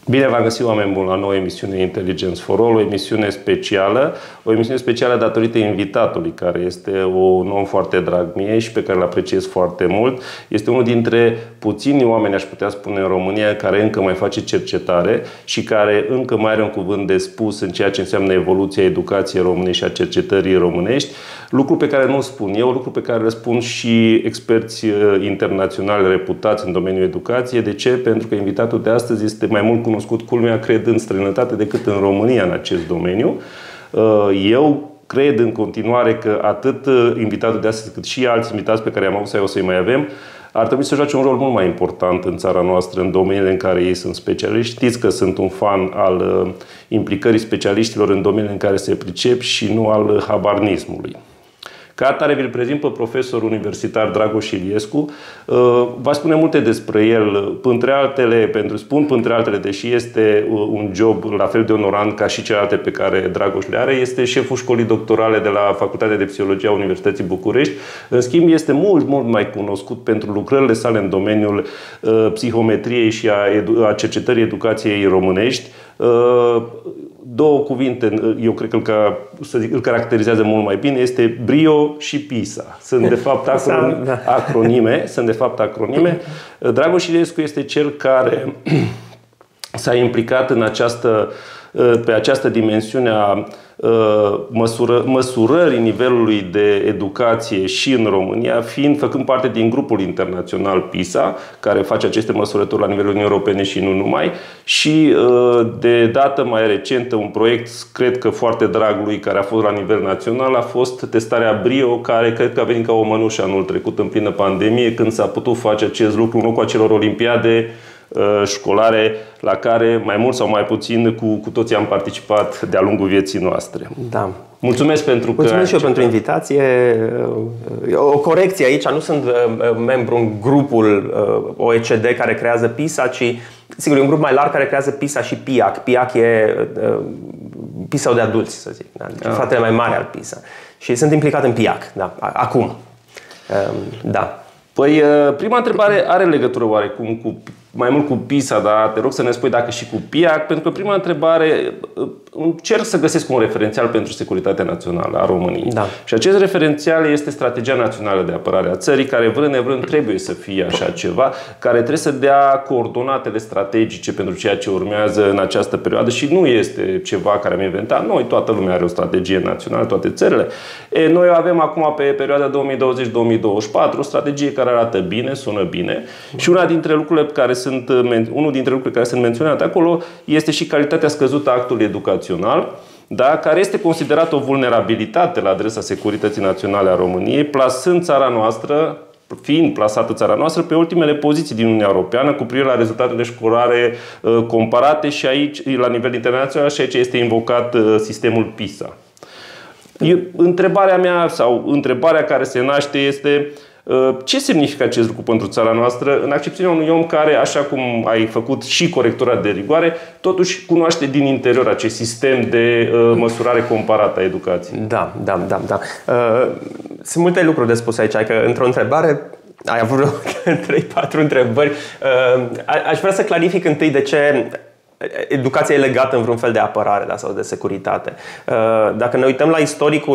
Bine v-am găsit, oameni buni, la noua emisiune Intelligence for All, o emisiune specială datorită invitatului, care este un om foarte drag mie și pe care îl apreciez foarte mult. Este unul dintre puțini oameni, aș putea spune, în România, care încă mai face cercetare și care încă mai are un cuvânt de spus în ceea ce înseamnă evoluția educației românești și a cercetării românești. Lucru pe care nu-l spun eu, lucru pe care îl spun și experți internaționali reputați în domeniul educației. De ce? Pentru că invitatul de astăzi este mai mult cunoscut, culmea, cred, în străinătate decât în România în acest domeniu. Eu cred în continuare că atât invitatul de astăzi cât și alți invitați pe care am avut sau o să-i mai avem ar trebui să joace un rol mult mai important în țara noastră, în domeniile în care ei sunt specialiști. Știți că sunt un fan al implicării specialiștilor în domeniile în care se pricep și nu al habarnismului. Ca atare vi-l prezint pe profesorul universitar Dragoș Iliescu. Va spune multe despre el, printre altele, deși este un job la fel de onorant ca și celelalte pe care Dragoș le are, este șeful școlii doctorale de la Facultatea de Psihologie a Universității București. În schimb, este mult mai cunoscut pentru lucrările sale în domeniul psihometriei și a cercetării educației românești. Două cuvinte, eu cred că îl caracterizează mult mai bine, este brio și PISA. Sunt de fapt acronime. Dragoș Iliescu este cel care s-a implicat în pe această dimensiune a măsurării nivelului de educație și în România, făcând parte din grupul internațional PISA, care face aceste măsurători la nivelul Uniunii Europene și nu numai, și de dată mai recentă un proiect, cred că foarte drag lui, care a fost la nivel național, a fost testarea BRIO, care cred că a venit ca o mănușă anul trecut în plină pandemie, când s-a putut face acest lucru în locul acelor olimpiade școlare la care mai mult sau mai puțin cu toții am participat de-a lungul vieții noastre. Da. Mulțumesc pentru că... Mulțumesc și eu pentru invitație. O corecție aici, nu sunt membru în grupul OECD care creează PISA, ci sigur, e un grup mai larg care creează PISA și PIAC. PIAC e PISA-ul de adulți, să zic. Da? Deci fratele mai mare al PISA. Și sunt implicat în PIAC, da, acum. Da. Păi, prima întrebare are legătură oarecum mai mult cu PISA, dar te rog să ne spui dacă și cu PIAC, pentru că prima întrebare, încerc să găsesc un referențial pentru securitatea națională a României. Da. Și acest referențial este Strategia Națională de Apărare a Țării, care vrând nevrând trebuie să fie așa ceva, care trebuie să dea coordonatele strategice pentru ceea ce urmează în această perioadă și nu este ceva care am inventat noi, toată lumea are o strategie națională, toate țările. Noi avem acum pe perioada 2020-2024 o strategie care arată bine, sună bine și unul dintre lucrurile care sunt menționate acolo este și calitatea scăzută a actului educațional, da, care este considerat o vulnerabilitate la adresa securității naționale a României, fiind plasată țara noastră pe ultimele poziții din Uniunea Europeană cu privire la rezultatele școlare comparate și aici, la nivel internațional, și aici este invocat sistemul PISA. Întrebarea mea sau întrebarea care se naște este: ce semnifică acest lucru pentru țara noastră în accepțiunea unui om care, așa cum ai făcut și corectura de rigoare, totuși cunoaște din interior acest sistem de măsurare comparată a educației? Da. Sunt multe lucruri de spus aici. Că într-o întrebare ai avut 3-4 întrebări. Aș vrea să clarific întâi de ce educația e legată în vreun fel de apărare, da, sau de securitate. Dacă ne uităm la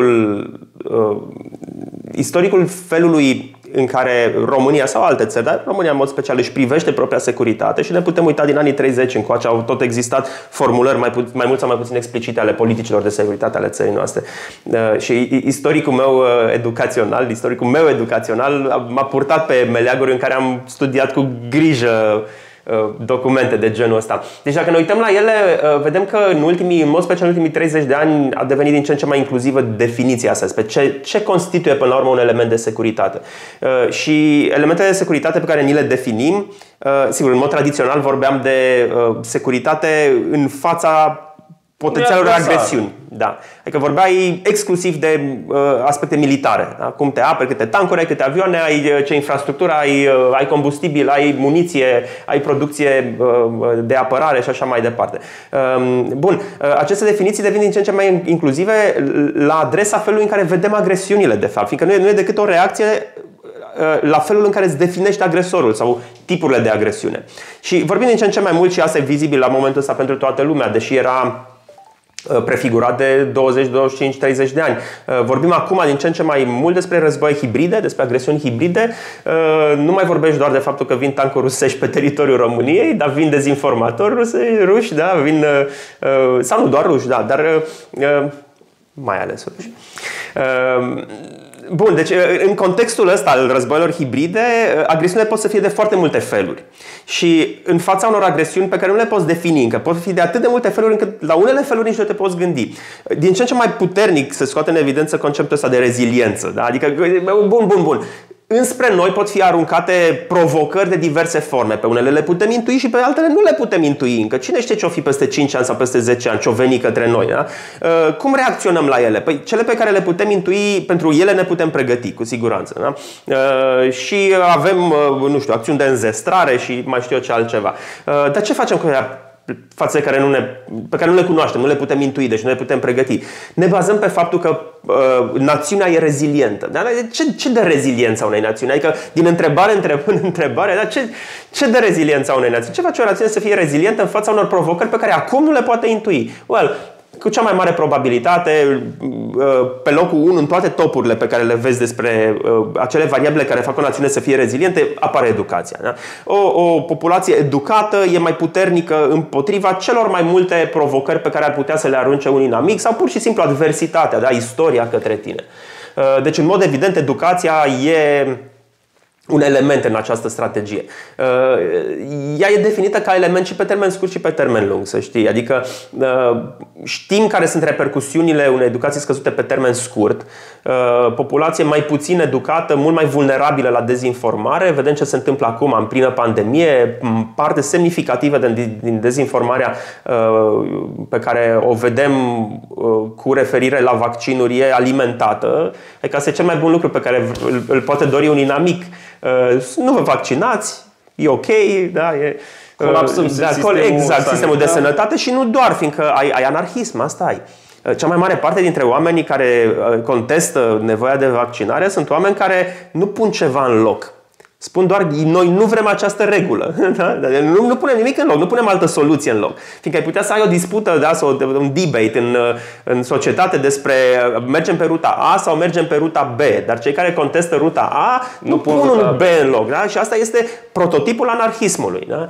istoricul felului în care România sau alte țări, dar România în mod special își privește propria securitate, și ne putem uita din anii 30 încoace, au tot existat formulări mai mult sau mai puțin explicite ale politicilor de securitate ale țării noastre. Și istoricul meu educațional m-a purtat pe meleaguri în care am studiat cu grijă documente de genul ăsta. Deci dacă ne uităm la ele, vedem că în mod special în ultimii 30 de ani a devenit din ce în ce mai inclusivă definiția asta despre ce constituie până la urmă un element de securitate. Și elementele de securitate pe care ni le definim, sigur, în mod tradițional vorbeam de securitate în fața potențialul de agresiuni. Da. Adică vorbeai exclusiv de aspecte militare. Da? Cum te aperi, câte tancuri ai, câte avioane ai, ce infrastructură ai combustibil, ai muniție, ai producție de apărare și așa mai departe. Bun, aceste definiții devin din ce în ce mai inclusive la adresa felului în care vedem agresiunile, de fapt. Fiindcă nu e decât o reacție la felul în care îți definești agresorul sau tipurile de agresiune. Și vorbim din ce în ce mai mult și asta e vizibil la momentul ăsta pentru toată lumea, deși era prefigurat de 20, 25, 30 de ani. Vorbim acum din ce în ce mai mult despre război hibride, despre agresiuni hibride. Nu mai vorbești doar de faptul că vin tancuri rusești pe teritoriul României, dar vin dezinformatori ruși, da, vin, sau nu doar ruși, da, dar mai ales ruși. Bun, deci în contextul ăsta al războiilor hibride, agresiunile pot să fie de foarte multe feluri. Și în fața unor agresiuni pe care nu le poți defini încă, pot fi de atât de multe feluri încât la unele feluri nici nu te poți gândi. Din ce în ce mai puternic se scoate în evidență conceptul ăsta de reziliență. Da? Adică, bun. Înspre noi pot fi aruncate provocări de diverse forme. Pe unele le putem intui și pe altele nu le putem intui încă. Cine știe ce o fi peste 5 ani sau peste 10 ani, ce o veni către noi. Da? Cum reacționăm la ele? Păi cele pe care le putem intui, pentru ele ne putem pregăti, cu siguranță. Da? Și avem, nu știu, acțiuni de înzestrare și mai știu eu ce altceva. Dar ce facem cu ea? Fațe pe care nu le cunoaștem, nu le putem intui, deci nu le putem pregăti. Ne bazăm pe faptul că națiunea e rezilientă. Dar ce de reziliența unei națiuni? Adică din întrebare în întrebare, dar ce de reziliența unei națiuni? Ce face o națiune să fie rezilientă în fața unor provocări pe care acum nu le poate intui? Cu cea mai mare probabilitate, pe locul 1 în toate topurile pe care le vezi despre acele variabile care fac o națiune să fie reziliente, apare educația. Da? O populație educată e mai puternică împotriva celor mai multe provocări pe care ar putea să le arunce un inamic sau pur și simplu adversitatea, da? Istoria către tine. Deci, în mod evident, educația e un element în această strategie. Ea e definită ca element și pe termen scurt și pe termen lung, să știi. Adică știm care sunt repercusiunile unei educații scăzute pe termen scurt. Populație mai puțin educată, mult mai vulnerabilă la dezinformare. Vedem ce se întâmplă acum în plină pandemie. Parte semnificativă din dezinformarea pe care o vedem cu referire la vaccinuri e alimentată. Adică asta e cel mai bun lucru pe care îl poate dori un inamic. Nu vă vaccinați, e ok, da, colapsăm sistemul de sănătate și nu doar, fiindcă ai anarhism, asta ai. Cea mai mare parte dintre oamenii care contestă nevoia de vaccinare sunt oameni care nu pun ceva în loc. Spun doar, noi nu vrem această regulă. Da? Nu punem nimic în loc, nu punem altă soluție în loc. Fiindcă ai putea să ai o dispută, da, sau un debate în societate despre mergem pe ruta A sau mergem pe ruta B. Dar cei care contestă ruta A nu pun un B în loc. Da? Și asta este prototipul anarhismului. Da?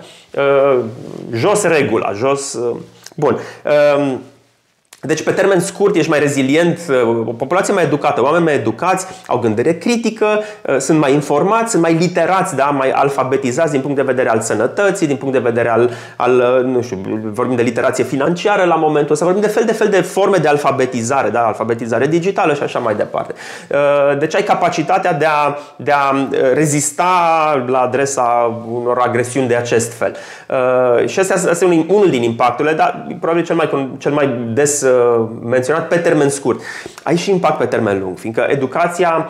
Jos regula, jos... Bun. Deci pe termen scurt ești mai rezilient, o populație mai educată, oameni mai educați, au gândire critică, sunt mai informați, sunt mai literați, da? Mai alfabetizați din punct de vedere al sănătății, din punct de vedere nu știu, vorbim de literație financiară la momentul ăsta, vorbim de fel de forme de alfabetizare, da? Alfabetizare digitală și așa mai departe. Deci ai capacitatea de a rezista la adresa unor agresiuni de acest fel. Și asta este unul din impacturile, dar probabil cel mai des menționat pe termen scurt. Ai și impact pe termen lung, fiindcă educația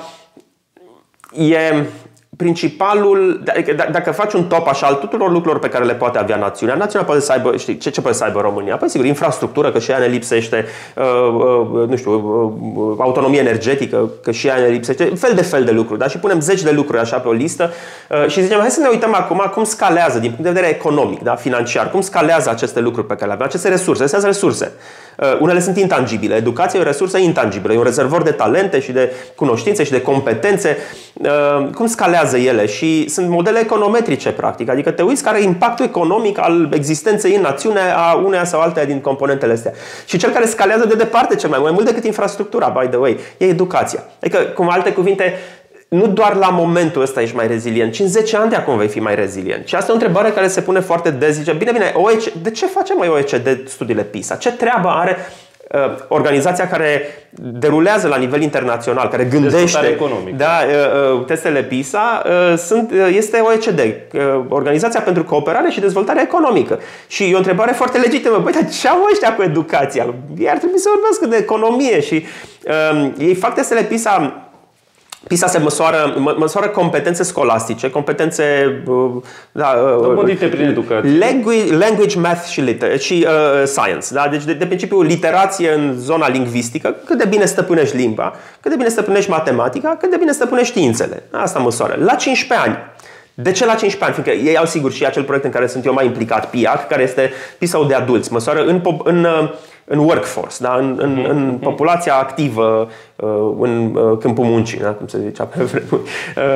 e principalul, dacă faci un top așa al tuturor lucrurilor pe care le poate avea națiunea, națiunea poate să aibă, știi, ce poate să aibă România? Păi sigur, infrastructură, că și ea ne lipsește, nu știu, autonomie energetică, că și ea ne lipsește, fel de lucruri, da? Și punem zeci de lucruri așa pe o listă și zicem, hai să ne uităm acum cum scalează din punct de vedere economic, da? Financiar, cum scalează aceste lucruri pe care le avem, aceste resurse, astea sunt resurse. Unele sunt intangibile. Educația e o resursă intangibilă, e un rezervor de talente și de cunoștințe și de competențe. Cum scalează ele? Și sunt modele econometrice, practic. Adică te uiți care e impactul economic al existenței în națiune a uneia sau alteia din componentele astea. Și cel care scalează de departe cel mai mult decât infrastructura, by the way, e educația. Adică, cu alte cuvinte, nu doar la momentul ăsta ești mai rezilient, ci în 10 ani de acum vei fi mai rezilient. Și asta e o întrebare care se pune foarte des. Zice, bine, de ce face OECD studiile PISA? Ce treabă are organizația care derulează la nivel internațional, care gândește testele PISA, este OECD, Organizația pentru Cooperare și Dezvoltare Economică. Și e o întrebare foarte legitimă. Băi, dar ce au ăștia cu educația? Ei ar trebui să vorbească de economie și ei fac testele PISA PISA se măsoară competențe scolastice, competențe dobândite prin educație. Language, math și science. Da? Deci de principiu literație în zona lingvistică, cât de bine stăpânești limba, cât de bine stăpânești matematica, cât de bine stăpânești științele. Asta măsoară. La 15 ani. De ce la 15 ani? Fiindcă ei au sigur și acel proiect în care sunt eu mai implicat, PIAC, care este PISA-ul de adulți. Măsoară în workforce, da? în populația activă, în câmpul muncii, da? Cum se zicea pe vremuri.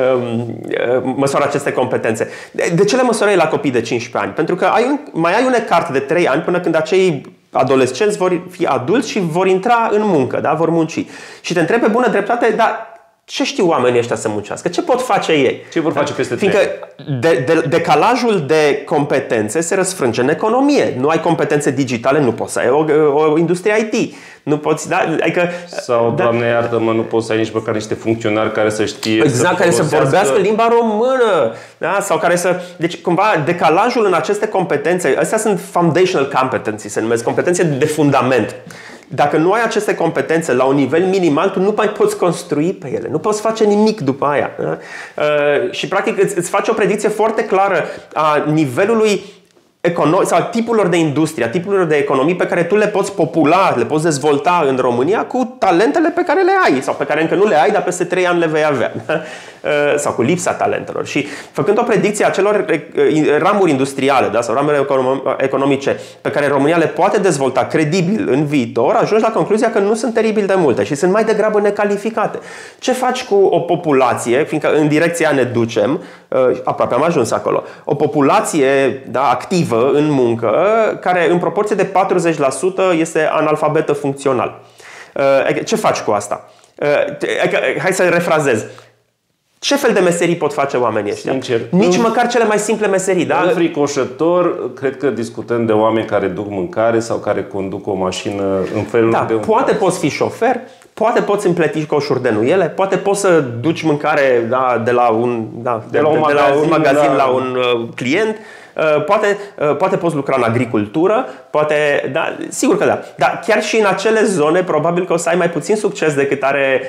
Măsoară aceste competențe. De ce le măsoară la copii de 15 ani? Pentru că mai ai un ecart de 3 ani până când acei adolescenți vor fi adulți și vor intra în muncă, da? Vor munci. Și te întrebi pe bună dreptate, dar ce știu oamenii ăștia să muncească? Ce pot face ei? Ce vor face peste 3 ani? Fiindcă decalajul de competențe se răsfrânge în economie. Nu ai competențe digitale, nu poți să ai o industrie IT. Nu poți, da? Adică, sau, Doamne iartă-mă, nu poți să ai nici măcar niște funcționari care să știe care să vorbească limba română. Da? Sau care să... Deci, cumva, decalajul în aceste competențe, astea sunt foundational competencies, se numesc, competențe de fundament. Dacă nu ai aceste competențe la un nivel minimal, tu nu mai poți construi pe ele. Nu poți face nimic după aia. Da? Și practic îți faci o predicție foarte clară a nivelului economic sau a tipurilor de industrie, a tipurilor de economii pe care tu le poți popula, le poți dezvolta în România cu talentele pe care le ai sau pe care încă nu le ai, dar peste 3 ani le vei avea. Da? Sau cu lipsa talentelor. Și făcând o predicție a celor ramuri industriale, da, sau ramuri economice pe care România le poate dezvolta credibil în viitor, ajungi la concluzia că nu sunt teribil de multe și sunt mai degrabă necalificate. Ce faci cu o populație, fiindcă în direcția ne ducem, aproape am ajuns acolo, o populație, da, activă în muncă, care în proporție de 40% este analfabetă funcțional. Ce faci cu asta? Hai să refrazez. Ce fel de meserii pot face oamenii ăștia? Sincer, nici măcar cele mai simple meserii, da? Înfricoșător, cred că discutăm de oameni care duc mâncare sau care conduc o mașină în felul de un poate poți fi șofer, poate poți împleti coșuri de nuiele, poate poți să duci mâncare, da, de la un magazin la un client. Poate poți lucra în agricultură, poate, da, sigur că da. Dar chiar și în acele zone probabil că o să ai mai puțin succes decât are.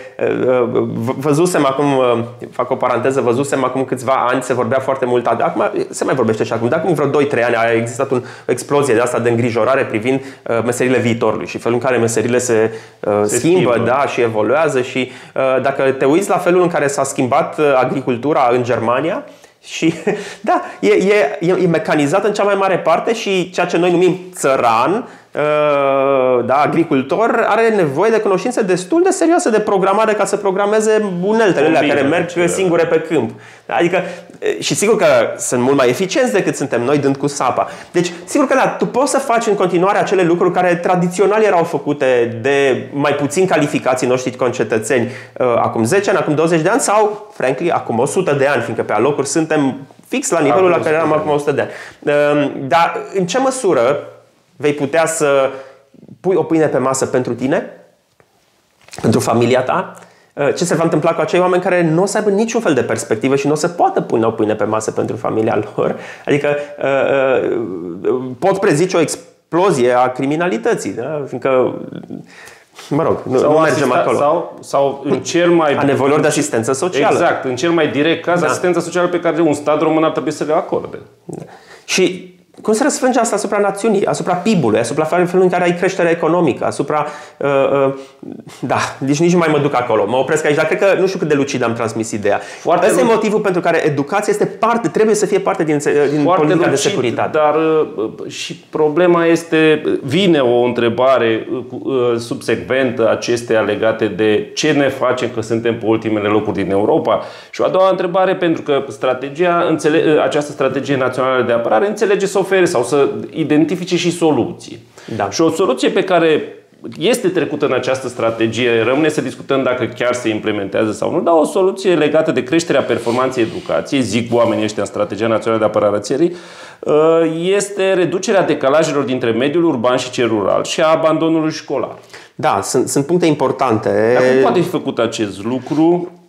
Văzusem acum, fac o paranteză, văzusem acum câțiva ani, se vorbea foarte mult, acum se mai vorbește și acum, dar acum vreo 2-3 ani a existat o explozie de asta de îngrijorare privind meserile viitorului și felul în care meserile se schimbă, da, și evoluează și dacă te uiți la felul în care s-a schimbat agricultura în Germania, și da, e mecanizat în cea mai mare parte și ceea ce noi numim țăran, da, agricultor, are nevoie de cunoștințe destul de serioase de programare ca să programeze uneltele alea care merg singure pe câmp. Adică, și sigur că sunt mult mai eficienți decât suntem noi dând cu sapa. Deci, sigur că da, tu poți să faci în continuare acele lucruri care tradițional erau făcute de mai puțin calificații noștri concetățeni acum 10 ani, acum 20 de ani sau, frankly, acum 100 de ani, fiindcă pe alocuri suntem fix la nivelul la care eram acum 100 de ani. Dar în ce măsură vei putea să pui o pâine pe masă pentru tine, pentru familia ta? Ce se va întâmpla cu acei oameni care nu o să aibă niciun fel de perspectivă și nu o să poată pune o pâine pe masă pentru familia lor? Adică pot prezice o explozie a criminalității, da? Fiindcă, mă rog, nu mergem acolo. Sau în cel mai... A nevoilor de asistență socială. Exact, în cel mai direct caz, asistența socială pe care un stat român ar trebui să le acorde. Da. Și cum se răsfrânge asta asupra națiunii, asupra PIB-ului, asupra felului în care ai creștere economică, asupra... da, deci nici nu mai mă duc acolo. Mă opresc aici, dar cred că nu știu cât de lucid am transmis ideea. Ăsta e motivul pentru care educația este trebuie să fie parte din politica lucid, de securitate. Dar și problema este, vine o întrebare subsecventă acesteia legate de ce ne facem că suntem pe ultimele locuri din Europa. Și o a doua întrebare, pentru că această strategie națională de apărare înțelege să ofere sau să identifice și soluții. Da. Și o soluție pe care este trecută în această strategie, rămâne să discutăm dacă chiar se implementează sau nu, dar o soluție legată de creșterea performanței educației, zic oamenii ăștia în Strategia Națională de Apărare a Țării, este reducerea decalajelor dintre mediul urban și cel rural și a abandonului școlar. Da, sunt puncte importante. Dar cum poate fi făcut acest lucru?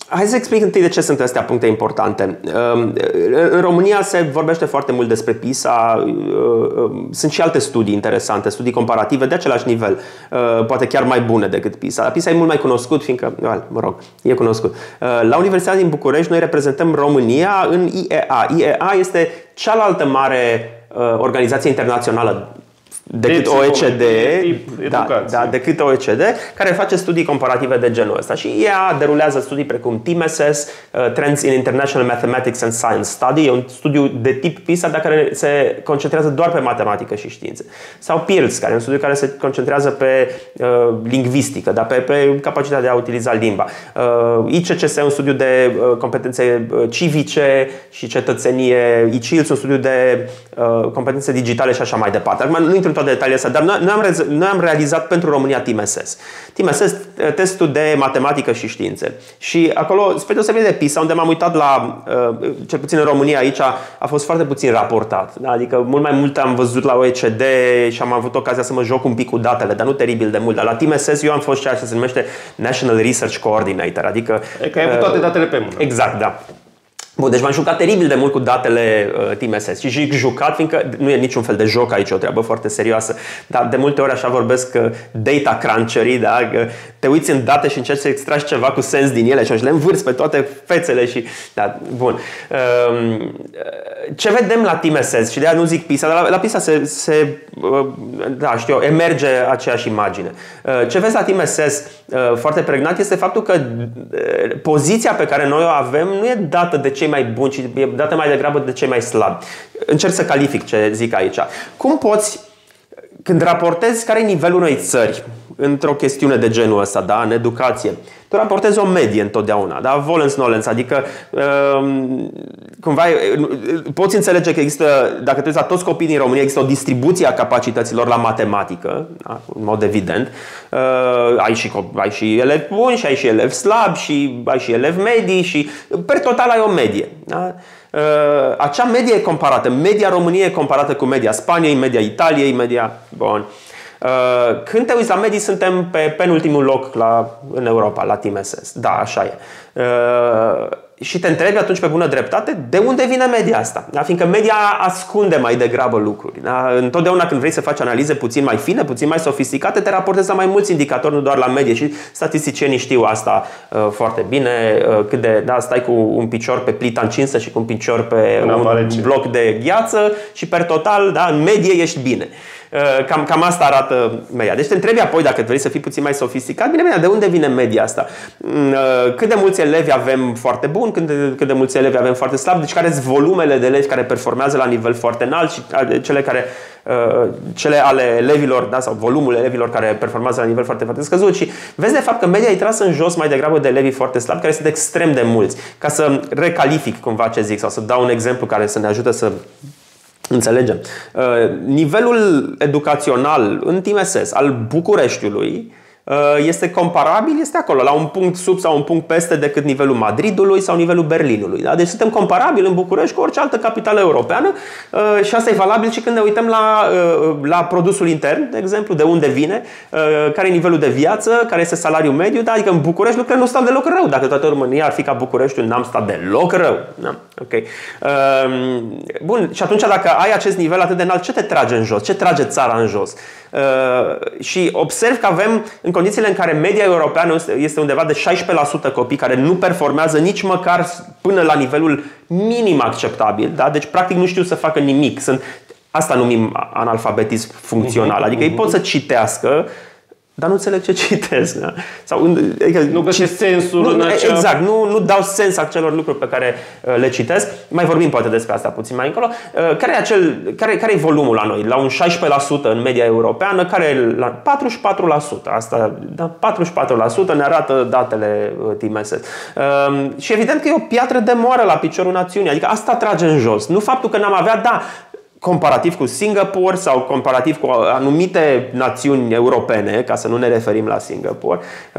Hai să explic întâi de ce sunt astea puncte importante. În România se vorbește foarte mult despre PISA. Sunt și alte studii interesante, studii comparative de același nivel, poate chiar mai bune decât PISA. Dar PISA e mult mai cunoscut, fiindcă, mă rog, e cunoscut. La Universitatea din București noi reprezentăm România în IEA. IEA este cealaltă mare organizație internațională decât OECD, decât OECD, care face studii comparative de genul ăsta. Și ea derulează studii precum TIMSS, Trends in International Mathematics and Science Study, e un studiu de tip PISA, dar care se concentrează doar pe matematică și științe. Sau PIRLS, care e un studiu care se concentrează pe lingvistică, dar pe capacitatea de a utiliza limba. ICCS, un studiu de competențe civice și cetățenie. ICILS, un studiu de competențe digitale și așa mai departe. Acum nu intru în toate detaliile astea, dar noi am realizat pentru România TIMSS. TIMSS, testul de matematică și științe. Și acolo, spre deosebire de PISA, unde m-am uitat la, cel puțin în România aici, a fost foarte puțin raportat. Da? Adică mult mai mult am văzut la OECD și am avut ocazia să mă joc un pic cu datele, dar nu teribil de mult. Dar la TIMSS eu am fost ceea ce se numește National Research Coordinator. Adică că ai avut toate datele pe mână. Exact, da. Bun, deci m-am jucat teribil de mult cu datele TIMSS și jucat, fiindcă nu e niciun fel de joc aici, o treabă foarte serioasă, dar de multe ori așa vorbesc data cruncherii, da? Te uiți în date și încerci să extragi ceva cu sens din ele și le învârți pe toate fețele și... Da, bun. Ce vedem la TIMSS, și de aia nu zic PISA, dar la PISA emerge aceeași imagine. Ce vezi la TIMSS foarte pregnant este faptul că poziția pe care noi o avem nu e dată de cei mai buni, ci e dată mai degrabă de cei mai slabi. Încerc să calific ce zic aici. Cum poți, când raportezi care e nivelul unei țări într-o chestiune de genul ăsta, da, în educație, tu raportezi o medie întotdeauna, da? Volens-nolens, adică cumva poți înțelege că există, dacă te uiți la toți copiii din România, există o distribuție a capacităților la matematică, da? În mod evident. Ai și elevi buni și ai și elevi slabi și ai și elevi medii și per total ai o medie. Da? Acea medie e comparată, media României e comparată cu media Spaniei, media Italiei, media... Bun. Când te uiți la medii, suntem pe penultimul loc în Europa, la TIMSS. Da, așa e. Și te întrebi atunci pe bună dreptate de unde vine media asta. Da? Fiindcă media ascunde mai degrabă lucruri. Da? Întotdeauna când vrei să faci analize puțin mai fine, puțin mai sofisticate, te raportezi la mai mulți indicatori, nu doar la medie. Și statisticienii știu asta foarte bine. Cât de, da, stai cu un picior pe plita încinsă și cu un picior pe un bloc de gheață și per total, da, în medie ești bine. Cam asta arată media. Deci te întrebi apoi, dacă vrei să fii puțin mai sofisticat, bine, de unde vine media asta? Cât de mulți elevi avem foarte buni, cât de mulți elevi avem foarte slabi, deci care sunt volumele de elevi care performează la nivel foarte înalt și cele ale elevilor, da, sau volumul elevilor care performează la nivel foarte, foarte scăzut. Și vezi de fapt că media e trasă în jos mai degrabă de elevii foarte slabi, care sunt extrem de mulți. Ca să recalific cumva ce zic sau să dau un exemplu care să ne ajute să înțelegem. Nivelul educațional în TIMSS al Bucureștiului este comparabil, este acolo, la un punct sub sau un punct peste decât nivelul Madridului sau nivelul Berlinului. Da? Deci suntem comparabili în București cu orice altă capitală europeană și asta e valabil și când ne uităm la produsul intern, de exemplu, de unde vine, care e nivelul de viață, care este salariul mediu. Da? Adică în București lucrurile nu stau deloc rău. Dacă toată România ar fi ca Bucureștiul, n-am stat deloc rău. Da? Okay. Bun, și atunci dacă ai acest nivel atât de înalt, ce te trage în jos? Ce trage țara în jos? Și observ că avem, în condițiile în care media europeană este undeva de 16% copii care nu performează nici măcar până la nivelul minim acceptabil, da? Deci practic nu știu să facă nimic. Asta numim analfabetism funcțional. Adică ei pot să citească, dar nu înțeleg ce citesc. Da? Sau, adică, nu găsesc sensul în acea... Exact, nu dau sens acelor lucruri pe care le citesc. Mai vorbim poate despre asta puțin mai încolo. Care e volumul la noi? La un 16% în media europeană, care e la 44%. Asta, da, 44% ne arată datele TIMSS. Și evident că e o piatră de moară la piciorul națiunii. Adică asta trage în jos. Nu faptul că n-am avea, da, comparativ cu Singapore sau comparativ cu anumite națiuni europene, ca să nu ne referim la Singapore,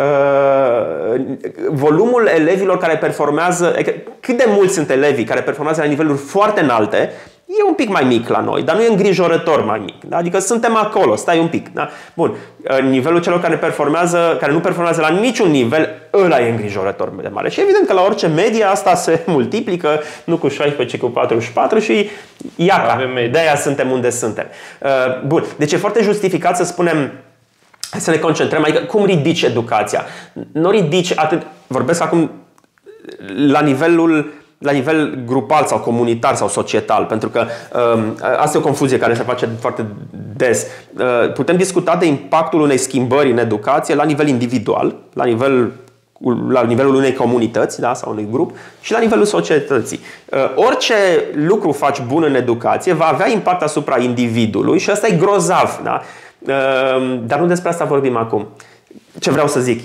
volumul elevilor care performează, cât de mulți sunt elevii care performează la niveluri foarte înalte, e un pic mai mic la noi, dar nu e îngrijorător mai mic. Da? Adică suntem acolo, stai un pic. Da? Bun, nivelul celor care nu performează la niciun nivel, ăla e îngrijorător de mare. Și evident că la orice medie asta se multiplică, nu cu 16, ci cu 44 și iaca, de-aia suntem unde suntem. Bun, deci e foarte justificat să spunem, hai să ne concentrăm, adică cum ridici educația? Nu ridici atât, vorbesc acum la nivel grupal sau comunitar sau societal, pentru că asta e o confuzie care se face foarte des. Putem discuta de impactul unei schimbări în educație la nivel individual, la nivelul unei comunități, da, sau unui grup, și la nivelul societății. Orice lucru faci bun în educație va avea impact asupra individului și asta e grozav. Da? Dar nu despre asta vorbim acum. Ce vreau să zic?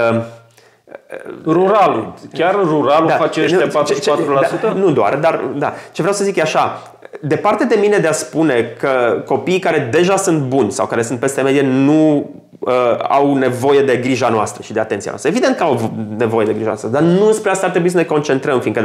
Ruralul. Chiar ruralul face ăștia 44%? Nu doar, dar da. Ce vreau să zic e așa. Departe de mine de a spune că copiii care deja sunt buni sau care sunt peste medie nu au nevoie de grija noastră și de atenția noastră. Evident că au nevoie de grija noastră, dar nu spre asta ar trebui să ne concentrăm, fiindcă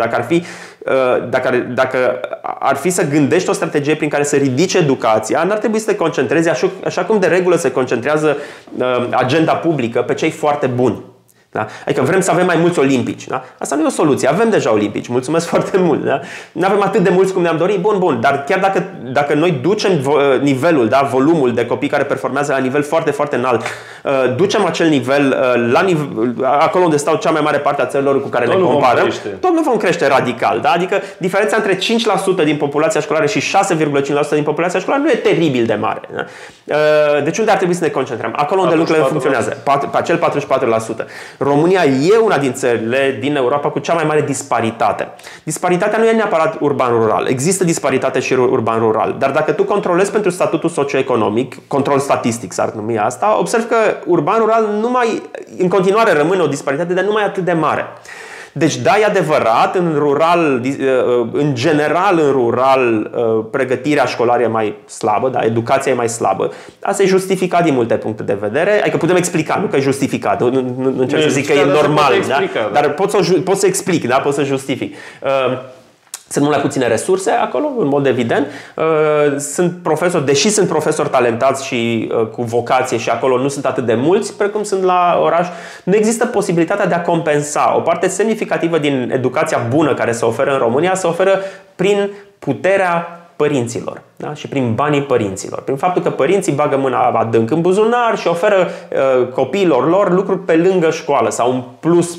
dacă ar fi să gândești o strategie prin care să ridici educația, n-ar trebui să te concentrezi așa cum de regulă se concentrează agenda publică pe cei foarte buni. Da? Adică vrem să avem mai mulți olimpici. Da? Asta nu e o soluție. Avem deja olimpici. Mulțumesc foarte mult. Da? Nu avem atât de mulți cum ne-am dorit. Bun. Dar chiar dacă noi ducem nivelul, da, volumul de copii care performează la nivel foarte, foarte înalt, ducem acel nivel acolo unde stau cea mai mare parte a țărilor cu care ne comparăm, tot nu vom crește radical. Da? Adică diferența între 5% din populația școlară și 6,5% din populația școlară nu e teribil de mare. Da? Deci unde ar trebui să ne concentrăm? Acolo unde lucrurile funcționează. Pe acel 44%. România e una din țările din Europa cu cea mai mare disparitate. Disparitatea nu e neapărat urban-rural. Există disparitate și urban-rural. Dar dacă tu controlezi pentru statutul socioeconomic, control statistic s-ar numi asta, observi că urban-rural în continuare rămâne o disparitate, dar nu mai atât de mare. Deci da, e adevărat, în general în rural pregătirea școlară e mai slabă, da, educația e mai slabă. Asta e justificat din multe puncte de vedere, adică putem explica, nu că e justificat, nu încerc să zic că e normal, dar pot să explic, da, pot să justific. Sunt mult mai puține resurse acolo, în mod evident. Sunt profesori, deși sunt profesori talentați și cu vocație și acolo nu sunt atât de mulți precum sunt la oraș, nu există posibilitatea de a compensa. O parte semnificativă din educația bună care se oferă în România se oferă prin puterea părinților, da? Și prin banii părinților. Prin faptul că părinții bagă mâna adânc în buzunar și oferă copiilor lor lucruri pe lângă școală sau un plus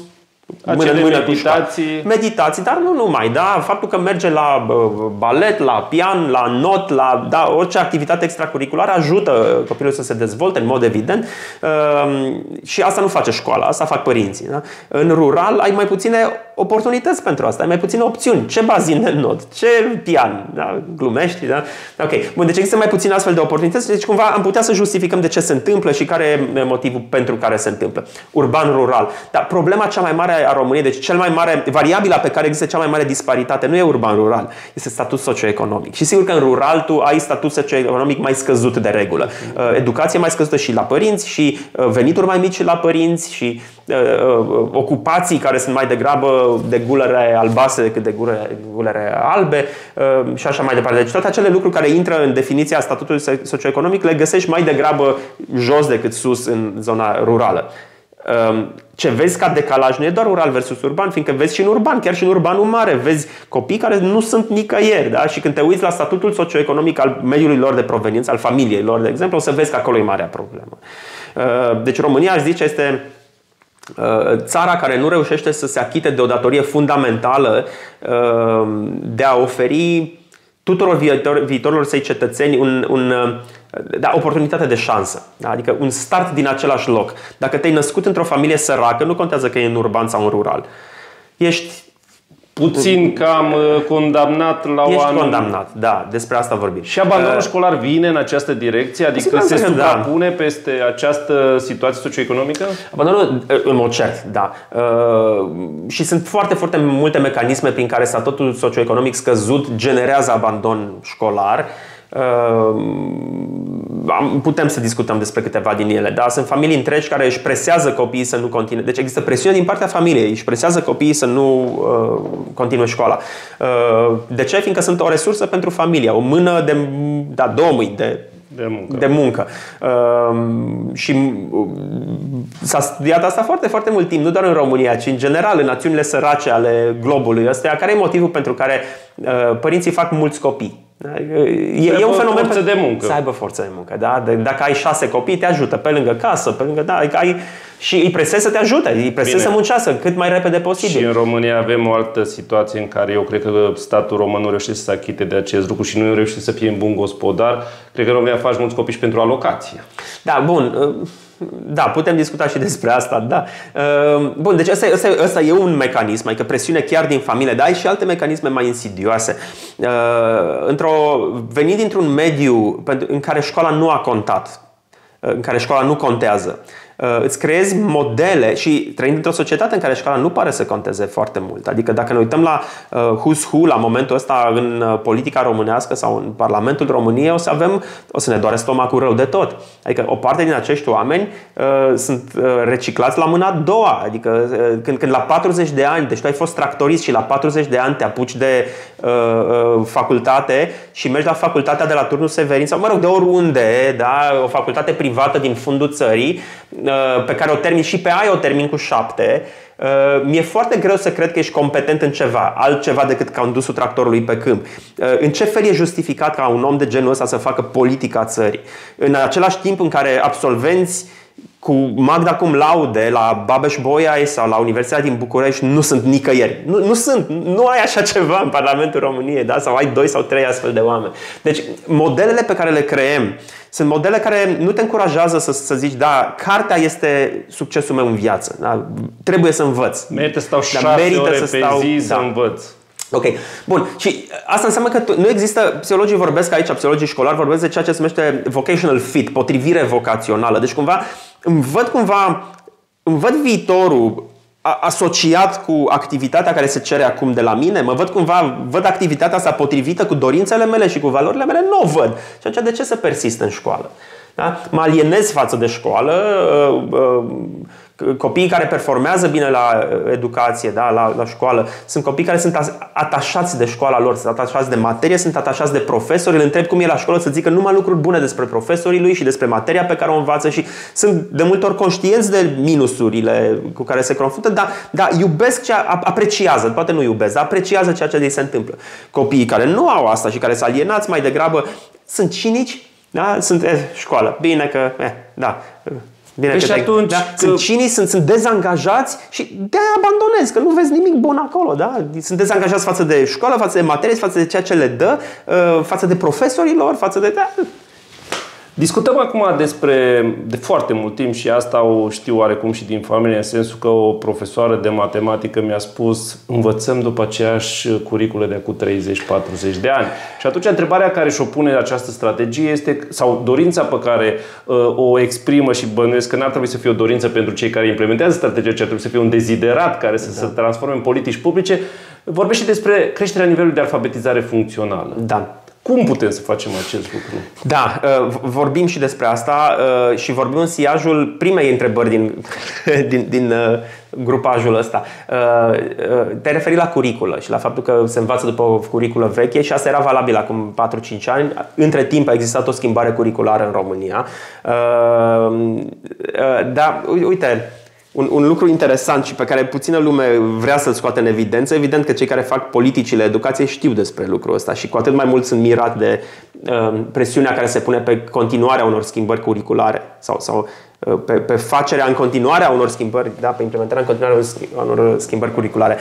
meditații, dar nu numai, da? Faptul că merge la balet, la pian, la not, orice activitate extracurriculară ajută copilul să se dezvolte în mod evident și asta nu face școala, asta fac părinții. Da? În rural ai mai puține oportunități pentru asta, ai mai puține opțiuni. Ce bazin de not? Ce pian? Da? Glumești? Da? Ok. Bun, deci există mai puține astfel de oportunități, deci cumva am putea să justificăm de ce se întâmplă și care e motivul pentru care se întâmplă. Urban-rural. Dar problema cea mai mare a României, deci cel mai mare, variabila pe care există cea mai mare disparitate nu e urban-rural, este statut socioeconomic. Și sigur că în rural tu ai statut socioeconomic mai scăzut de regulă. Educație mai scăzută și la părinți și venituri mai mici la părinți și ocupații care sunt mai degrabă de gulere albastre decât de gulere albe și așa mai departe. Deci toate acele lucruri care intră în definiția statutului socioeconomic le găsești mai degrabă jos decât sus în zona rurală. Ce vezi ca decalaj nu e doar rural versus urban, fiindcă vezi și în urban, chiar și în urbanul mare, vezi copii care nu sunt nicăieri, da? Și când te uiți la statutul socioeconomic al mediului lor de proveniență, al familiei lor, de exemplu, o să vezi că acolo e marea problemă. Deci România, aș zice, este țara care nu reușește să se achite de o datorie fundamentală de a oferi tuturor viitorilor săi cetățeni oportunitate de șansă. Da? Adică un start din același loc. Dacă te-ai născut într-o familie săracă, nu contează că e în urban sau în rural. Ești puțin cam condamnat la Ești condamnat, da, despre asta vorbim. Și abandonul școlar vine în această direcție? Adică se suprapune peste această situație socioeconomică? Abandonul, în mod cert, da. Și sunt foarte, foarte multe mecanisme prin care statutul socioeconomic scăzut generează abandon școlar. putem să discutăm despre câteva din ele, dar sunt familii întregi care își presează copiii să nu continue. Deci există presiune din partea familiei, își presează copiii să nu continue școala. De ce? Fiindcă sunt o resursă pentru familie, o mână două mâini de muncă. Și s-a studiat asta foarte, foarte mult timp, nu doar în România, ci în general în națiunile sărace ale globului ăsta, care e motivul pentru care părinții fac mulți copii. E un fenomen de muncă. Să aibă forță de muncă. Da? Dacă ai 6 copii, te ajută pe lângă casă, pe lângă, și îi presezi să te ajute, îi presezi să muncească cât mai repede posibil. Și în România avem o altă situație în care eu cred că statul român nu reușește să se achite de acest lucru și nu reușește să fie un bun gospodar. Cred că în România faci mulți copii și pentru alocație. Da, bun. Da, putem discuta și despre asta, da. Bun, deci ăsta e un mecanism, adică presiune chiar din familie, dar ai și alte mecanisme mai insidioase. Venind dintr-un mediu în care școala nu a contat, în care școala nu contează, îți creezi modele și trăind într-o societate în care școala nu pare să conteze foarte mult. Adică dacă ne uităm la who's who la momentul ăsta în politica românească sau în Parlamentul României, o să ne doare stomacul rău de tot. Adică o parte din acești oameni sunt reciclați la mâna a doua. Adică când la 40 de ani, deci tu ai fost tractorist și la 40 de ani te apuci de facultate și mergi la facultatea de la Turnul Severin sau, mă rog, de oriunde, da? O facultate privată din fundul țării, pe care o termin și pe aia o termin cu 7, mi-e foarte greu să cred că ești competent în ceva, altceva decât condusul tractorului pe câmp. În ce fel e justificat ca un om de genul ăsta să facă politica țării? În același timp în care absolvenți cu magna cum laude la Babeș-Bolyai sau la Universitatea din București nu sunt nicăieri. Nu ai așa ceva în Parlamentul României, da? Sau ai 2 sau 3 astfel de oameni. Deci modelele pe care le creăm sunt modele care nu te încurajează să zici, da, cartea este succesul meu în viață. Da? Trebuie să învăț. Merită să stau 6 ore pe zi să învăț. Ok, bun. Și asta înseamnă că nu există, psihologii vorbesc aici, psihologii școlari vorbesc de ceea ce se numește vocational fit, potrivire vocațională. Deci cumva îmi văd viitorul asociat cu activitatea care se cere acum de la mine, văd activitatea asta potrivită cu dorințele mele și cu valorile mele, nu o văd. Și atunci de ce să persist în școală? Da? Mă alienez față de școală. Copiii care performează bine la educație, da, la școală, sunt copii care sunt atașați de școala lor, sunt atașați de materie, sunt atașați de profesori. Îl întreb cum e la școală să zică numai lucruri bune despre profesorii lui și despre materia pe care o învață și sunt de multe ori conștienți de minusurile cu care se confruntă, dar iubesc apreciază, poate nu iubesc, dar apreciază ceea ce li se întâmplă. Copiii care nu au asta și care sunt alienați mai degrabă sunt cinici, da? Sunt școală, bine că, da. Bine, și atunci sunt cinici, sunt dezangajați și de-aia abandonezi, că nu vezi nimic bun acolo. Da? Sunt dezangajați față de școală, față de materie, față de ceea ce le dă, față de profesorilor, față de... Discutăm acum de foarte mult timp și asta o știu oarecum și din familie, în sensul că o profesoară de matematică mi-a spus învățăm după aceeași curriculă de acum 30-40 de ani. Și atunci întrebarea care și-o pune această strategie este, sau dorința pe care o exprimă și bănuiesc că n-ar trebui să fie o dorință pentru cei care implementează strategia, ci ar trebui să fie un deziderat care să se transforme în politici publice, vorbește despre creșterea nivelului de alfabetizare funcțională. Da. Cum putem să facem acest lucru? Da, vorbim și despre asta și vorbim în siajul primei întrebări din grupajul ăsta. Te-ai referit la curiculă și la faptul că se învață după o curiculă veche și asta era valabil acum 4-5 ani. Între timp a existat o schimbare curriculară în România. Dar, uite, un lucru interesant și pe care puțină lume vrea să-l scoate în evidență, evident că cei care fac politicile educației știu despre lucrul ăsta și cu atât mai mult sunt mirat de presiunea care se pune pe continuarea unor schimbări curriculare sau pe facerea în continuare a unor schimbări, da, pe implementarea în continuare a unor schimbări curriculare.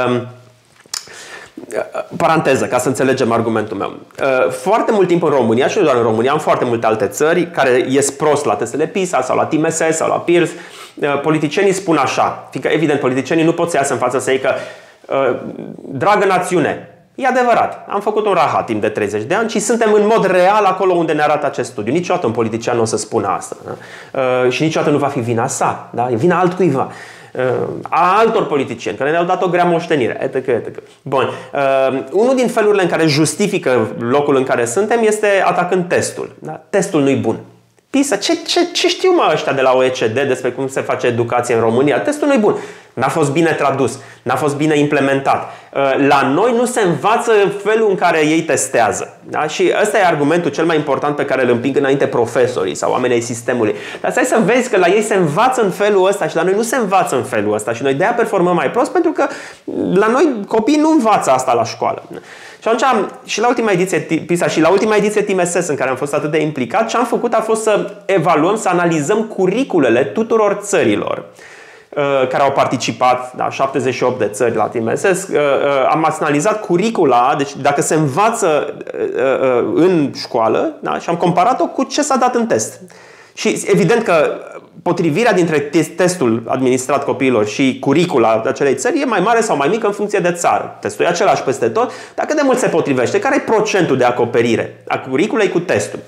Paranteză, ca să înțelegem argumentul meu. Foarte mult timp în România, și nu doar în România, în foarte multe alte țări care ies prost la testele PISA sau la TMS sau la PIRS, politicienii spun așa, fiindcă evident politicienii nu pot să iasă în față să zică dragă națiune, e adevărat, am făcut un rahat timp de 30 de ani și suntem în mod real acolo unde ne arată acest studiu. Niciodată un politician nu o să spună asta, da? Și niciodată nu va fi vina sa, da? E vina altcuiva, a altor politicieni care ne-au dat o grea moștenire, etc. Bun. Unul din felurile în care justifică locul în care suntem este atacând testul. Da? Testul nu-i bun. PISA, ce știu ăștia de la OECD despre cum se face educație în România? Testul nu e bun. N-a fost bine tradus, n-a fost bine implementat. La noi nu se învață felul în care ei testează. Da? Și ăsta e argumentul cel mai important pe care îl împing înainte profesorii sau oamenii ai sistemului. Dar stai să vezi că la ei se învață în felul ăsta și la noi nu se învață în felul ăsta. Și noi de-aia performăm mai prost pentru că la noi copiii nu învață asta la școală. Și atunci, și la ultima ediție PISA și la ultima ediție TMSS în care am fost atât de implicat, ce am făcut a fost să evaluăm, să analizăm curiculele tuturor țărilor care au participat, da, 78 de țări la TMSS. Am analizat curicula, deci dacă se învață în școală, da, și am comparat-o cu ce s-a dat în test. Și evident că potrivirea dintre testul administrat copiilor și curicula acelei țări e mai mare sau mai mică în funcție de țară. Testul e același peste tot, dar cât de mult se potrivește? Care e procentul de acoperire a curiculei cu testul?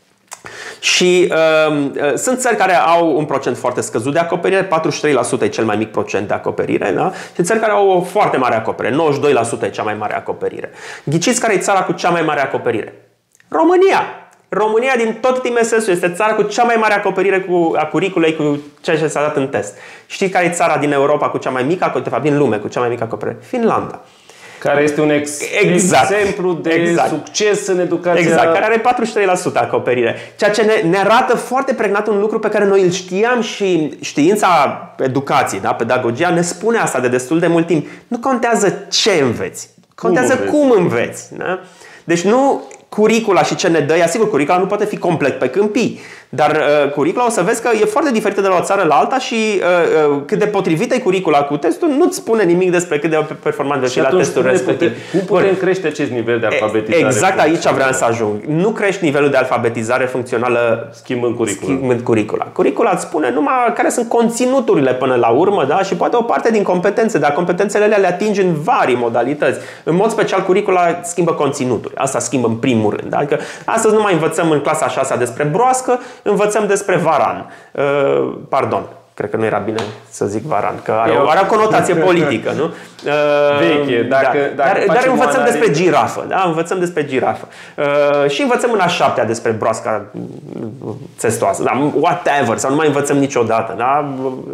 Și sunt țări care au un procent foarte scăzut de acoperire, 43% e cel mai mic procent de acoperire, da? Și țări care au o foarte mare acoperire, 92% e cea mai mare acoperire. Ghiciți care e țara cu cea mai mare acoperire? România! România din tot TMSS-ul este țara cu cea mai mare acoperire a curiculei cu ceea ce s-a dat în test. Știți care e țara din Europa cu cea mai mică, de fapt din lume cu cea mai mică acoperire? Finlanda. Care este un exemplu de succes în educația... Exact, care are 43% acoperire. Ceea ce ne arată foarte pregnat un lucru pe care noi îl știam și știința educației, da? Pedagogia, ne spune asta de destul de mult timp. Nu contează ce înveți, contează cum înveți. Da? Deci nu curicula și ce ne dă, sigur, curicula nu poate fi complet pe câmpii, dar curicula o să vezi că e foarte diferită de la o țară la alta și cât de potrivită e curicula cu testul nu-ți spune nimic despre cât de performant vei fi la testul respectiv. Cum putem crește acest nivel de alfabetizare? Exact aici vreau să ajung. Nu crești nivelul de alfabetizare funcțională schimbând curicula. Curicula îți spune numai care sunt conținuturile până la urmă, da? Și poate o parte din competențe, dar competențele alea le atingi în vari modalități. În mod special, curicula schimbă conținuturi. Asta schimbă în primul rând. Adică astăzi nu mai învățăm în clasa 6 despre broască, învățăm despre varan. Pardon, cred că nu era bine să zic varan, că are o conotație politică, nu? Veche, dar învățăm despre girafă, da? Învățăm despre girafă. Și învățăm în a 7-a despre broasca țestoasă, da? Whatever, sau nu mai învățăm niciodată, da?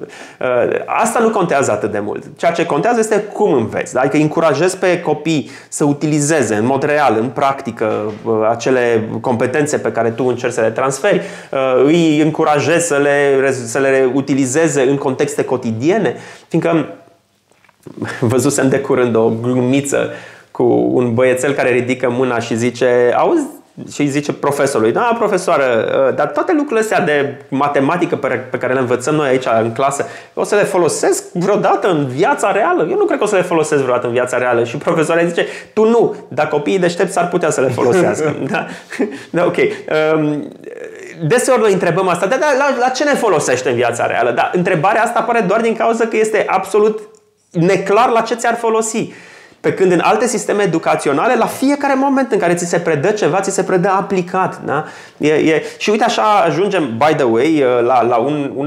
Asta nu contează atât de mult. Ceea ce contează este cum înveți, da? Adică încurajezi pe copii să utilizeze în mod real, în practică, acele competențe pe care tu încerci să le transferi, îi încurajezi să le utilizeze în contexte cotidiene, fiindcă văzusem de curând o glumiță cu un băiețel care ridică mâna și zice, auzi, și îi zice profesorului, da, profesoară, dar toate lucrurile astea de matematică pe care le învățăm noi aici în clasă, o să le folosesc vreodată în viața reală? Eu nu cred că o să le folosesc vreodată în viața reală. Și profesoara îi zice, tu nu, dar copiii deștepți s-ar putea să le folosească. Da, ok. Deseori noi întrebăm asta, dar la ce ne folosește în viața reală? Dar întrebarea asta apare doar din cauza că este absolut neclar la ce ți-ar folosi. Pe când în alte sisteme educaționale, la fiecare moment în care ți se predă ceva, ți se predă aplicat. Da? Și uite așa ajungem, by the way, la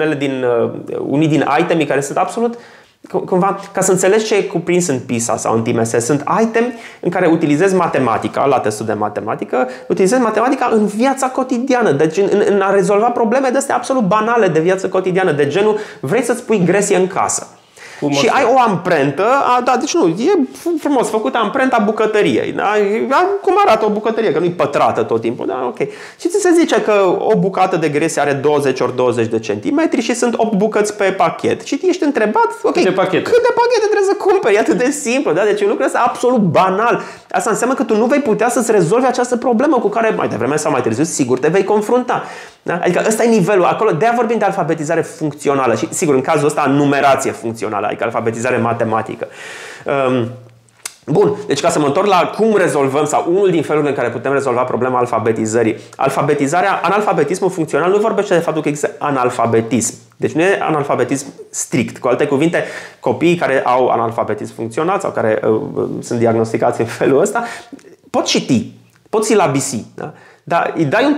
unii din itemii care sunt absolut, cumva, ca să înțelegi ce e cuprins în PISA sau în TMSS, sunt itemi în care utilizezi matematica, la testul de matematică, utilizezi matematica în viața cotidiană, deci în a rezolva probleme de astea absolut banale de viață cotidiană, de genul, vrei să-ți pui gresie în casă. Și ai o amprentă, deci nu, e frumos făcută amprenta bucătăriei. Da? Cum arată o bucătărie? Că nu e pătrată tot timpul. Da? Okay. Și ți se zice că o bucată de gresie are 20 ori 20 de centimetri și sunt 8 bucăți pe pachet. Și ești întrebat, ok, cât de pachete trebuie să cumperi? E atât de simplu. Da? Deci un lucru ăsta absolut banal. Asta înseamnă că tu nu vei putea să-ți rezolvi această problemă cu care mai devreme sau mai târziu sigur te vei confrunta. Da? Adică ăsta e nivelul acolo. De-aia vorbim de alfabetizare funcțională și sigur în cazul ăsta numerație funcțională, adică alfabetizare matematică. Bun, deci ca să mă întorc la cum rezolvăm sau unul din felurile în care putem rezolva problema alfabetizării. Analfabetismul funcțional nu vorbește de faptul că există analfabetism. Deci nu e analfabetism strict. Cu alte cuvinte, copiii care au analfabetism funcțional sau care sunt diagnosticați în felul ăsta pot citi, pot silabisi, da? Dar îi dai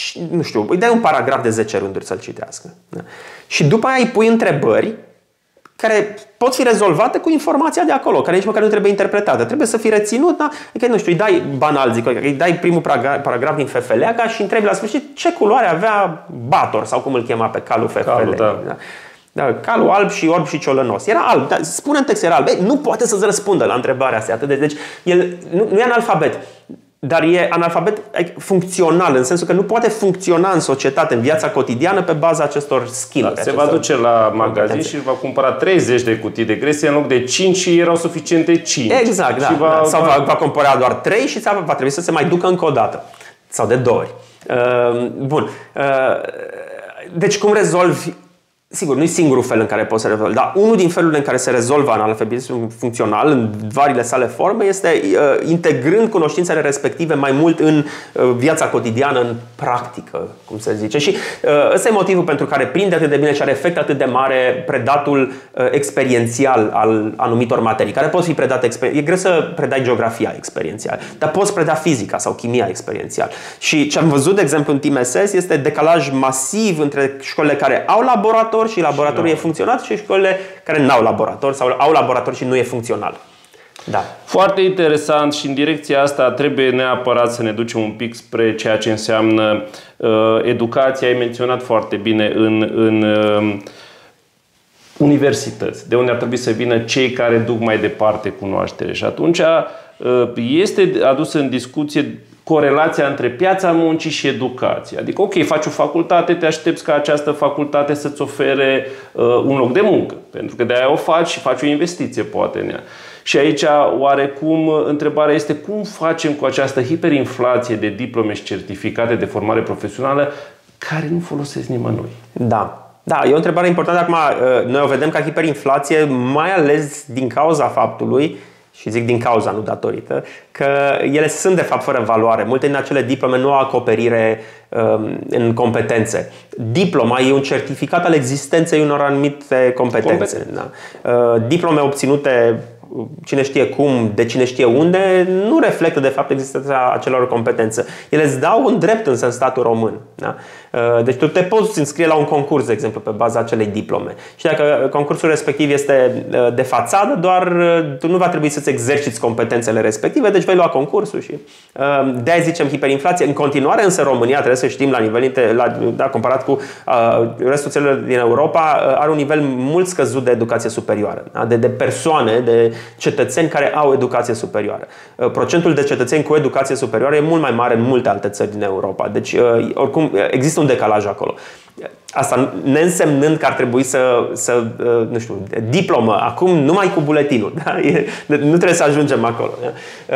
un paragraf de 10 rânduri să-l citească. Da? Și după aia îi pui întrebări care pot fi rezolvate cu informația de acolo, care nici măcar nu trebuie interpretată. Trebuie să fie reținut, da? Adică, nu știu, îi dai banal, zic, îi dai primul paragraf din Fefeleaga și întrebi la sfârșit ce culoare avea Bator sau cum îl chema pe calul Fefele. Da. Da, calul alb și orb și ciolănos. Era alb, da, spune în text, era alb. Ei, nu poate să-ți răspundă la întrebarea asta. Deci el nu e analfabet, dar e analfabet funcțional, în sensul că nu poate funcționa în societate, în viața cotidiană, pe baza acestor skill-uri. Da, se va duce la magazin și va cumpăra 30 de cutii de gresie în loc de 5 și erau suficiente 5. Exact, da. Sau va cumpăra doar 3 și va trebui să se mai ducă încă o dată. Sau de 2 ori. Bun. Deci cum rezolvi? Sigur, nu e singurul fel în care poți să rezolvi, dar unul din felurile în care se rezolvă analfabetismul funcțional în variile sale forme este integrând cunoștințele respective mai mult în viața cotidiană, în practică, cum se zice. Și ăsta e motivul pentru care prinde atât de bine și are efect atât de mare predatul experiențial al anumitor materii, care pot fi predate experiențial. E greu să predai geografia experiențial, dar poți preda fizica sau chimia experiențial. Și ce am văzut, de exemplu, în TeamSS este decalaj masiv între școlile care au laborator și laboratorul e funcționat și școlile care n-au laborator sau au laborator și nu e funcțional. Da. Foarte interesant și în direcția asta trebuie neapărat să ne ducem un pic spre ceea ce înseamnă educația. Ai menționat foarte bine în universități, de unde ar trebui să vină cei care duc mai departe cunoaștere. Și atunci este adusă în discuție corelația între piața muncii și educație. Adică, ok, faci o facultate, te aștepți ca această facultate să-ți ofere un loc de muncă. Pentru că de-aia o faci și faci o investiție, poate, în ea. Și aici, oarecum, întrebarea este cum facem cu această hiperinflație de diplome și certificate de formare profesională care nu folosesc nimănui. Da. Da, e o întrebare importantă. Acum, noi o vedem ca hiperinflație, mai ales din cauza faptului, și zic din cauza, nu datorită, că ele sunt de fapt fără valoare. Multe din acele diplome nu au acoperire în competențe. Diploma e un certificat al existenței unor anumite competențe. Da. Diplome obținute cine știe cum, de cine știe unde, nu reflectă de fapt existența acelor competențe. Ele îți dau un drept însă în statul român. Da? Deci tu te poți înscrie la un concurs, de exemplu, pe baza acelei diplome. Și dacă concursul respectiv este de fațadă, doar tu nu va trebui să-ți exerciți competențele respective, deci vei lua concursul și de-aia zicem hiperinflație. În continuare însă România, trebuie să știm, la nivel comparat cu restul țărilor din Europa, are un nivel mult scăzut de educație superioară. Da? De persoane, de cetățeni care au educație superioară. Procentul de cetățeni cu educație superioară e mult mai mare în multe alte țări din Europa. Deci, oricum, există un decalaj acolo. Asta neînsemnând că ar trebui să nu știu, diplomă, acum numai cu buletinul. Da? Nu trebuie să ajungem acolo. Da?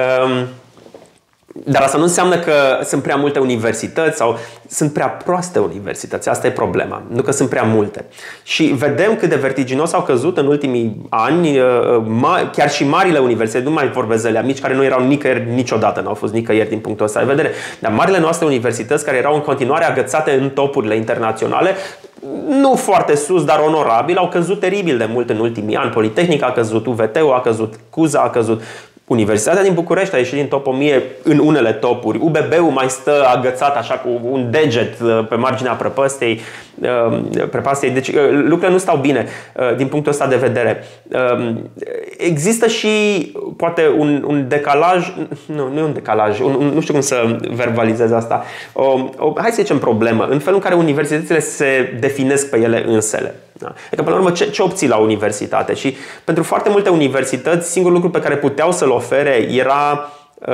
Dar asta nu înseamnă că sunt prea multe universități sau sunt prea proaste universități. Asta e problema. Nu că sunt prea multe. Și vedem cât de vertiginos au căzut în ultimii ani chiar și marile universități. Nu mai vorbesc de alea mici care nu erau nicăieri niciodată. Nu au fost nicăieri din punctul ăsta de vedere. Dar marile noastre universități care erau în continuare agățate în topurile internaționale, nu foarte sus, dar onorabil, au căzut teribil de mult în ultimii ani. Politehnica a căzut, UVT-ul a căzut, CUZA a căzut. Universitatea din București a ieșit din top 1000 în unele topuri. UBB-ul mai stă agățat așa cu un deget pe marginea prăpastiei. Deci lucrurile nu stau bine din punctul ăsta de vedere. Există și poate un decalaj, nu e un decalaj, nu știu cum să verbalizez asta. Hai să zicem problemă în felul în care universitățile se definesc pe ele însele. Da? Adică, până la urmă, ce obții la universitate? Și pentru foarte multe universități, singurul lucru pe care puteau să-l ofere era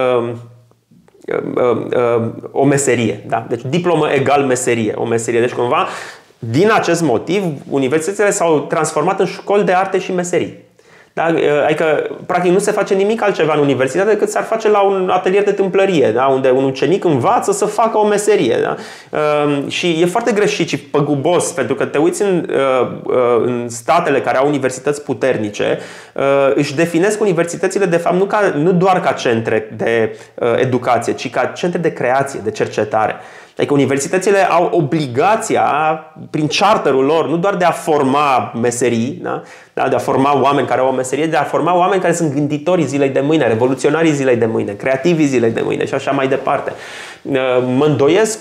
o meserie. Da? Deci diplomă egal meserie. O meserie. Deci, cumva, din acest motiv, universitățile s-au transformat în școli de arte și meserii. Da? Adică, practic, nu se face nimic altceva în universitate decât s-ar face la un atelier de tâmplărie, da? Unde un ucenic învață să facă o meserie. Da? Și e foarte greșit și păgubos, pentru că te uiți în statele care au universități puternice, își definesc universitățile, de fapt, nu doar ca centre de educație, ci ca centre de creație, de cercetare. Adică universitățile au obligația, prin charterul lor, nu doar de a forma meserii, da? De a forma oameni care au o meserie, de a forma oameni care sunt gânditorii zilei de mâine, revoluționarii zilei de mâine, creativii zilei de mâine și așa mai departe. Mă îndoiesc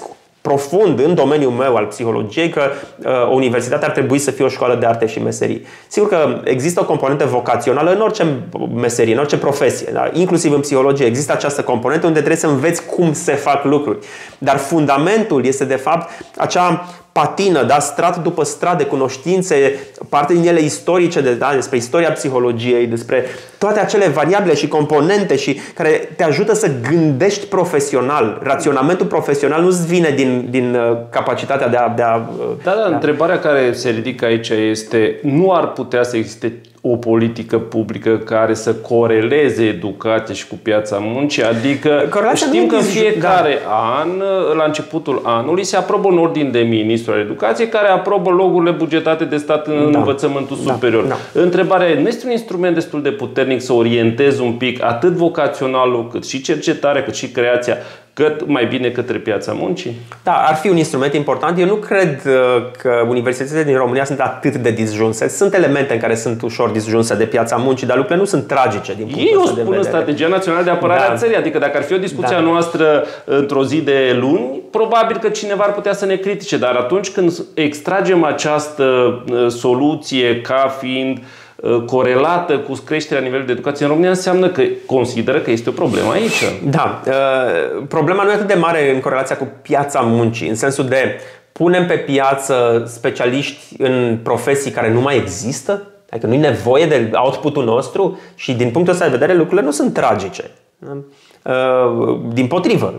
profund în domeniul meu al psihologiei că o universitate ar trebui să fie o școală de arte și meserii. Sigur că există o componentă vocațională în orice meserie, în orice profesie, da? Inclusiv în psihologie există această componentă unde trebuie să înveți cum se fac lucruri. Dar fundamentul este de fapt acea patină, da? Strat după strat de cunoștințe, parte din ele istorice, despre istoria psihologiei, despre toate acele variabile și componente și care te ajută să gândești profesional. Raționamentul profesional nu-ți vine din capacitatea de a... Întrebarea care se ridică aici este: nu ar putea să existe o politică publică care să coreleze educația și cu piața muncii? Adică știm că în fiecare an, la începutul anului, se aprobă un ordin de ministru al educației care aprobă locurile bugetate de stat în învățământul superior. Întrebarea: nu este un instrument destul de puternic să orientezi un pic atât vocaționalul, cât și cercetarea, cât și creația, cât mai bine către piața muncii? Da, ar fi un instrument important. Eu nu cred că universitățile din România sunt atât de disjunse. Sunt elemente în care sunt ușor disjunse de piața muncii, dar lucrurile nu sunt tragice din punctul ăsta de vedere. Eu spun Strategia Națională de Apărare a Țării. Adică dacă ar fi o discuție a noastră într-o zi de luni, probabil că cineva ar putea să ne critique. Dar atunci când extragem această soluție ca fiind corelată cu creșterea nivelului de educație în România, înseamnă că consideră că este o problemă aici. Da. Problema nu e atât de mare în corelația cu piața muncii, în sensul de punem pe piață specialiști în profesii care nu mai există, adică nu e nevoie de output-ul nostru și din punctul ăsta de vedere lucrurile nu sunt tragice. Dimpotrivă.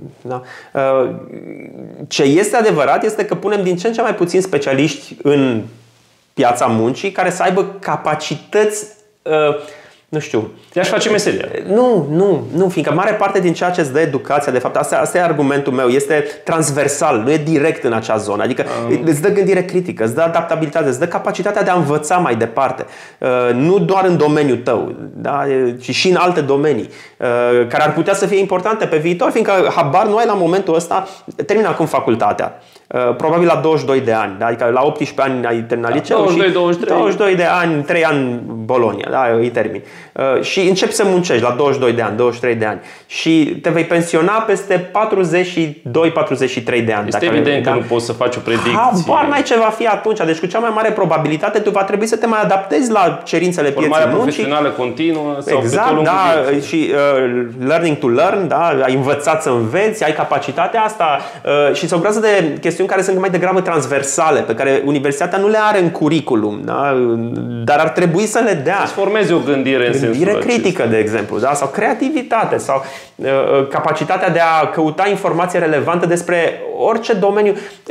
Ce este adevărat este că punem din ce în ce mai puțini specialiști în piața muncii care să aibă capacități, nu știu. Te-aș face meseria. Nu, fiindcă mare parte din ceea ce îți dă educația, de fapt, asta e argumentul meu, este transversal, nu e direct în acea zonă. Adică îți dă gândire critică, îți dă adaptabilitate, îți dă capacitatea de a învăța mai departe. Nu doar în domeniul tău, da? Ci și în alte domenii, care ar putea să fie importante pe viitor, fiindcă habar nu ai la momentul ăsta, termină acum facultatea. Probabil la 22 de ani, da? Adică la 18 ani ai terminat liceul și 22 de ani, 3 ani Bologna, da? Îi termin. Și începi să muncești la 22 de ani, 23 de ani și te vei pensiona peste 42-43 de ani. Este evident că nu poți să faci o predicție. Habar n-ai ce va fi atunci, deci cu cea mai mare probabilitate tu va trebui să te mai adaptezi la cerințele pieței muncii. Formarea profesională continuă sau exact, da, și learning to learn, da? Ai învățat să înveți, ai capacitatea asta și se ocupă de chestiuni care sunt mai degrabă transversale, pe care universitatea nu le are în curriculum, da? Dar ar trebui să le dea. Să formeze o gândire în sensul critică, de exemplu, da? Sau creativitate sau capacitatea de a căuta informație relevantă despre orice domeniu.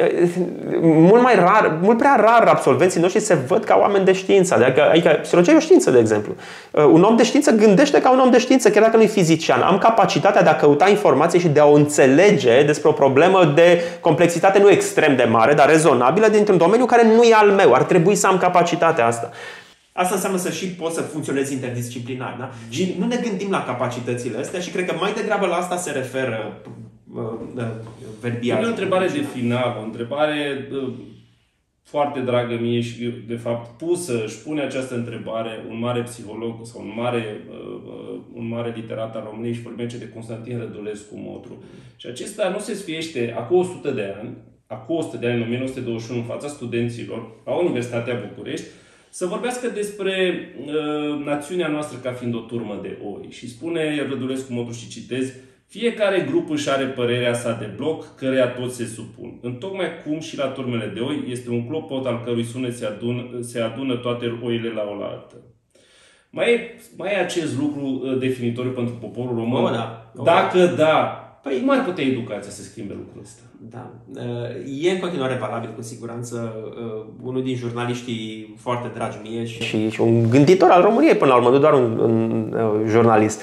Mult prea rar absolvenții noștri se văd ca oameni de știință. Adică psihologia e o știință, de exemplu. Un om de știință gândește ca un om de știință, chiar dacă nu e fizician. Am capacitatea de a căuta informație și de a o înțelege despre o problemă de complexitate nu extrem de mare, dar rezonabilă, dintr-un domeniu care nu e al meu. Ar trebui să am capacitatea asta. Asta înseamnă să și poți să funcționezi interdisciplinar. Da? Și nu ne gândim la capacitățile astea și cred că mai degrabă la asta se referă verbiajul. E o întrebare de final, o întrebare foarte dragă mie și, de fapt, își pune această întrebare un mare psiholog sau un mare literat al României și vorbește de Constantin Rădulescu Motru. Și acesta nu se sfiește acum 100 de ani, în 1921, în fața studenților la Universitatea București, să vorbească despre națiunea noastră ca fiind o turmă de oi. Și spune Rădulescu Motru, și citez: fiecare grup își are părerea sa de bloc, căreia toți se supun. Întocmai cum și la turmele de oi este un clopot al cărui sunet se adună toate oile la oaltă. Mai e acest lucru definitoriu pentru poporul român? Dacă da, păi nu ar putea educația să schimbe lucrul ăsta. Da. E în continuare valabil, cu siguranță. Unul din jurnaliștii foarte dragi mie și un gânditor al României, până la urmă, nu doar un jurnalist,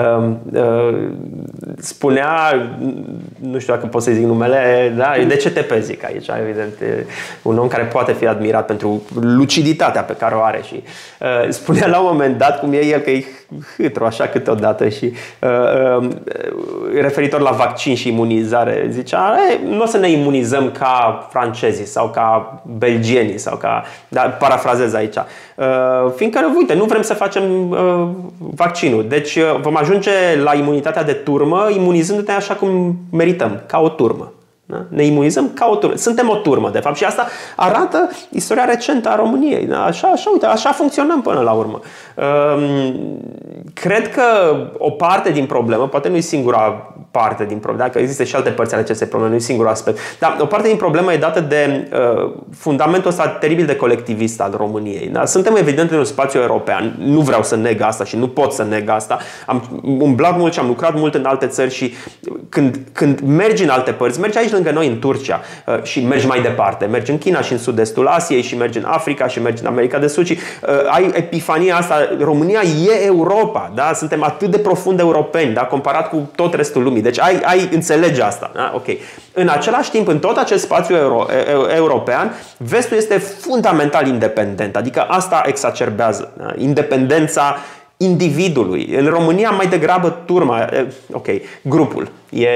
spunea, nu știu dacă pot să zic numele, da, de CTP zic aici, evident, un om care poate fi admirat pentru luciditatea pe care o are și spunea la un moment dat, cum e el, că e hâtru așa câteodată și referitor la vaccin și imunizare, zicea: nu o să ne imunizăm ca francezii sau ca belgienii sau ca... Dar parafrazez aici. Fiindcă, uite, nu vrem să facem vaccinul. Deci vom ajunge la imunitatea de turmă imunizându-te așa cum merităm, ca o turmă. Da? Ne imunizăm ca o turmă. Suntem o turmă, de fapt, și asta arată istoria recentă a României. Da? Așa funcționăm până la urmă. Cred că o parte din problemă, poate nu e singura parte din problemă, dacă există și alte părți ale acestei probleme, nu e singurul aspect, dar o parte din problemă e dată de fundamentul ăsta teribil de colectivist al României. Da? Suntem evident în un spațiu european, nu vreau să neg asta și nu pot să neg asta. Am umblat mult și am lucrat mult în alte țări și când mergi în alte părți, mergi aici lângă noi în Turcia și mergi mai departe, mergi în China și în sud-estul Asiei și mergi în Africa și mergi în America de Sud și ai epifania asta, România e Europa, da? Suntem atât de profund europeni, da? Comparat cu tot restul lumii. Deci înțelegi asta. Da? Okay. În același timp, în tot acest spațiu european, vestul este fundamental independent, adică asta exacerbează, da? Independența individului. În România mai degrabă turma, grupul. E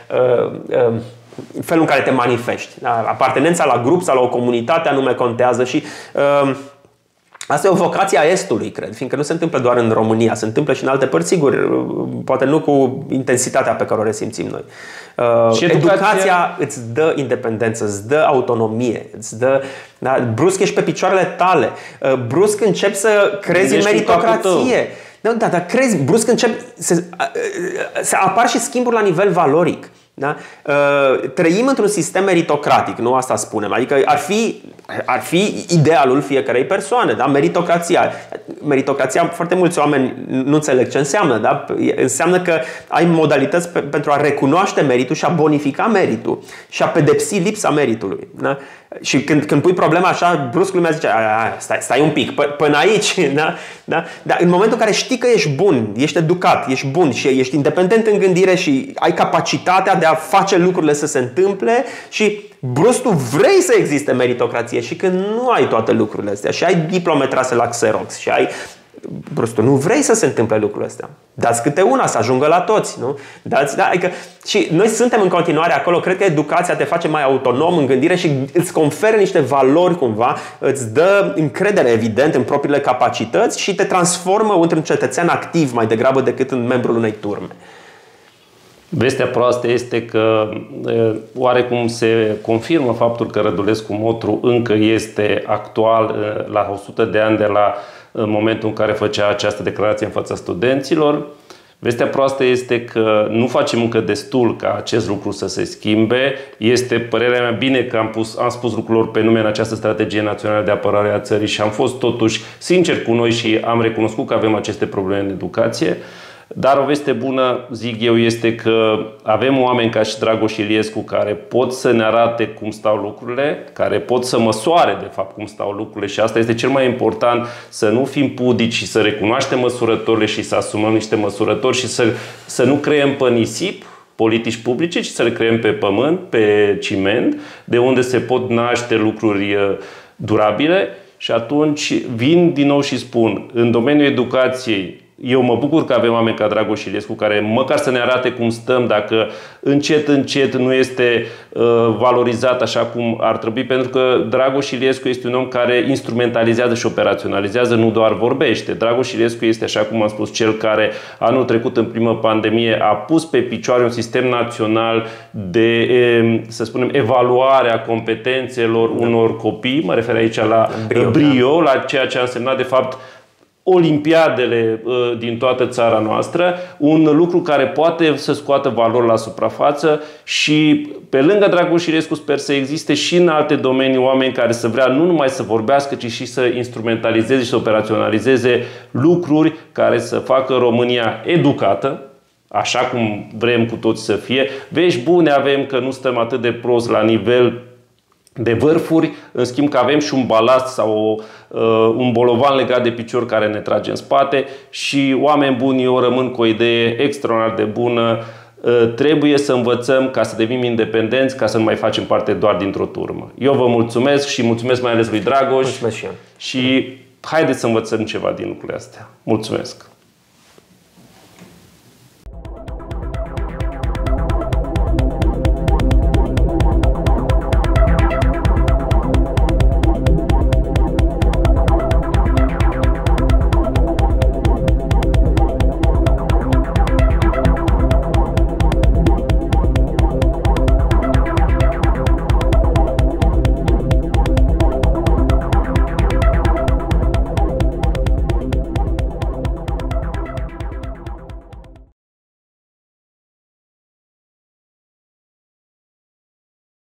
felul în care te manifesti. Da? Apartenența la grup sau la o comunitate anume contează și asta e o vocație a Estului, cred, fiindcă nu se întâmplă doar în România, se întâmplă și în alte părți, sigur, poate nu cu intensitatea pe care o resimțim noi. Și educația îți dă independență, îți dă autonomie, îți dă, da, brusc ești pe picioarele tale, brusc începi să crezi în meritocrație. Da, dar crezi, brusc începi să apar și schimburi la nivel valoric. Da? Trăim într-un sistem meritocratic, nu asta spunem. Adică ar fi idealul fiecărei persoane, da? Meritocrația, foarte mulți oameni nu înțeleg ce înseamnă, da? Înseamnă că ai modalități pentru a recunoaște meritul și a bonifica meritul și a pedepsi lipsa meritului. Da? Și când pui problema așa, brusc lumea zice, stai un pic, până aici. Da? Da? Dar în momentul în care știi că ești bun, ești educat, ești bun și ești independent în gândire și ai capacitatea de a face lucrurile să se întâmple și brusc tu vrei să existe meritocrație și când nu ai toate lucrurile astea și ai diplome trase la Xerox și ai brusc tu nu vrei să se întâmple lucrurile astea. Dați câte una să ajungă la toți, nu? Adică, și noi suntem în continuare acolo. Cred că educația te face mai autonom în gândire și îți conferă niște valori cumva, îți dă încredere evident în propriile capacități și te transformă într-un cetățean activ mai degrabă decât în membrul unei turme. Vestea proastă este că oarecum se confirmă faptul că Rădulescu Motru încă este actual la 100 de ani de la momentul în care făcea această declarație în fața studenților. Vestea proastă este că nu facem încă destul ca acest lucru să se schimbe. Este părerea mea bine că am spus lucrurilor pe nume în această strategie națională de apărare a țării și am fost totuși sincer cu noi și am recunoscut că avem aceste probleme în educație. Dar o veste bună, zic eu, este că avem oameni ca și Dragoș Iliescu care pot să ne arate cum stau lucrurile, care pot să măsoare de fapt cum stau lucrurile și asta este cel mai important, să nu fim pudici și să recunoaștem măsurătorile și să asumăm niște măsurători și să nu creăm pe nisip politici publice, ci să le creăm pe pământ, pe ciment, de unde se pot naște lucruri durabile și atunci vin din nou și spun, în domeniul educației, eu mă bucur că avem oameni ca Dragoș Iliescu care măcar să ne arate cum stăm, dacă încet nu este valorizat așa cum ar trebui, pentru că Dragoș Iliescu este un om care instrumentalizează și operaționalizează, nu doar vorbește. Dragoș Iliescu este, așa cum am spus, cel care anul trecut în primă pandemie a pus pe picioare un sistem național de, să spunem, evaluare a competențelor unor copii. Mă refer aici la brio, la ceea ce a însemnat de fapt olimpiadele din toată țara noastră, un lucru care poate să scoată valori la suprafață și pe lângă Dragoș Iliescu sper să existe și în alte domenii oameni care să vrea nu numai să vorbească, ci și să instrumentalizeze și să operaționalizeze lucruri care să facă România educată, așa cum vrem cu toți să fie. Vești bune avem că nu stăm atât de prost la nivel de vârfuri, în schimb că avem și un balast sau un bolovan legat de picior care ne trage în spate și oameni buni, eu rămân cu o idee extraordinar de bună. Trebuie să învățăm ca să devenim independenți, ca să nu mai facem parte doar dintr-o turmă. Eu vă mulțumesc și mulțumesc mai ales lui Dragoș. Mulțumesc și eu. Și haideți să învățăm ceva din lucrurile astea. Mulțumesc!